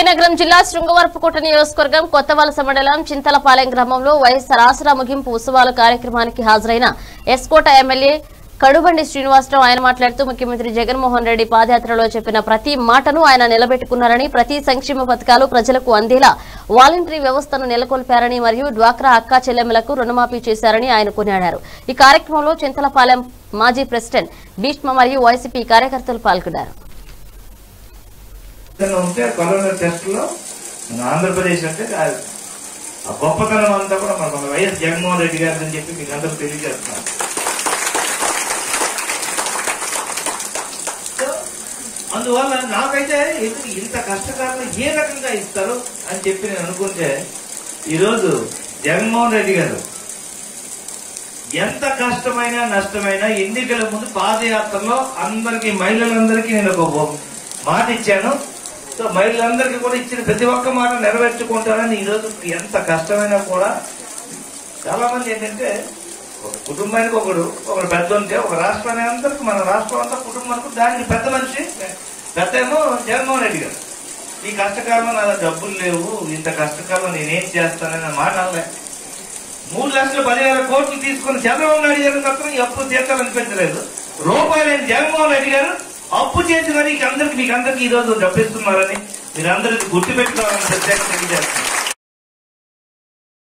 విజయనగరం జిల్లా శృంగవరపుకోట నియోజకవర్గం కొత్తవలస మండలం చింతలపాలెం గ్రామంలో వైఎస్ఆర్ ఆసరా ముగింపు ఉత్సవాల కార్యక్రమానికి హాజరైన ఎస్కోట ఎమ్మెల్యే కడుబండి శ్రీనివాసరావు ఆయన మాట్లాడుతూ ముఖ్యమంత్రి జగన్మోహన్ రెడ్డి పాదయాత్రలో చెప్పిన ప్రతి మాటను ఆయన నిలబెట్టుకున్నారని, ప్రతి సంక్షేమ పథకాలు ప్రజలకు అందేలా వాలంటరీ వ్యవస్థను నెలకొల్పారని మరియు డ్వాక్రా అక్కా చెల్లెమ్మలకు రుణమాఫీ చేశారని ఆయన కొనియాడారు. ఈ కార్యక్రమంలో చింతలపాలెం మాజీ ప్రెసిడెంట్ భీష్మ మరియు వైసీపీ కార్యకర్తలు పాల్గొన్నారు. ఆంధ్రప్రదేశ్ అంటే గొప్పతనం అంతా కూడా మన వైఎస్ జగన్మోహన్ రెడ్డి గారు అని చెప్పి మీకు అందరూ తెలియజేస్తున్నాను. అందువల్ల నాకైతే ఇంత కష్టకాలం ఏ రకంగా ఇస్తారు అని చెప్పి నేను అనుకుంటే, ఈరోజు జగన్మోహన్ రెడ్డి గారు ఎంత కష్టమైనా నష్టమైనా ఎన్నికల ముందు పాదయాత్రలో అందరికీ మహిళలందరికీ నేను ఒక మాట ఇచ్చాను. సో మహిళలందరికీ కూడా ఇచ్చిన ప్రతి ఒక్క మాట నెరవేర్చుకుంటానని ఈరోజు ఎంత కష్టమైనా కూడా చాలా మంది ఏంటంటే ఒక కుటుంబానికి ఒకడు పెద్ద ఉంటే ఒక రాష్ట్రానికి అందరికి మన రాష్ట్రం అంతా కుటుంబానికి దానికి పెద్ద మనిషి పెద్ద ఏమో జగన్మోహన్ రెడ్డి గారు. ఈ కష్టకాలంలో నా డబ్బులు లేవు, ఇంత కష్టకాలం నేనేం చేస్తానని మాట అనలే. 3,10,000 కోట్లు తీసుకుని చంద్రబాబు నాయుడు గారు మాత్రం ఈ అప్పు తీర్చాలనిపించలేదు. రూపాయలు జగన్మోహన్ రెడ్డి గారు అప్పు చేసి మరి మీకు అందరికి ఈ రోజు డబ్బిస్తున్నారని మీరు అందరికి గుర్తుపెట్టుకోవాలని ప్రత్యేకంగా తెలియజేస్తున్నారు.